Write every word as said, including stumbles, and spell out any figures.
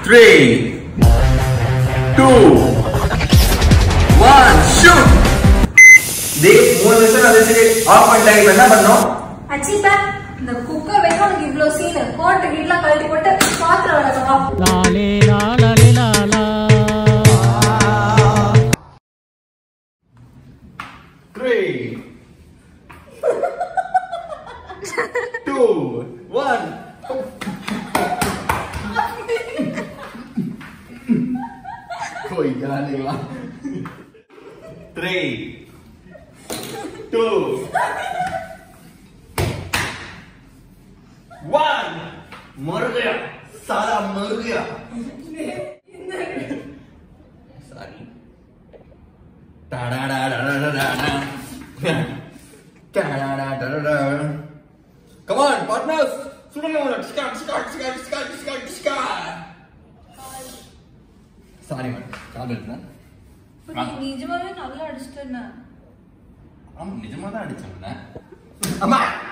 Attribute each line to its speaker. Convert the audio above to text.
Speaker 1: three, two, one, shoot. देख மூணு நிமிஷம் கழிச்சு ஆஃப் பண்ணிட்டாங்க. இப்ப என்ன பண்ணோம்?
Speaker 2: அச்சிப்பா இந்த குக்கர் வைக்க உனக்கு இவ்ளோ சீன் கோட் வீட்ல கழட்டி போட்டு பாத்திரம் வளர்க்கவா. லாலே லாலே லாலா.
Speaker 1: three, two, one. कोई गला निकला. Three, two, one. मर गया सारा मर गया. Sorry. Da da da da da da da. Da da da da da da. Come on, partners. Sudah mau nak sekat sekat sekat sekat sekat sekat. Sorry man, கால் எடுனா.
Speaker 2: நீ நிஜமாவே நல்லா அடிச்சிட்டேன்னா.
Speaker 1: ஆமா நிஜமா தான் அடிச்சேன். அம்மா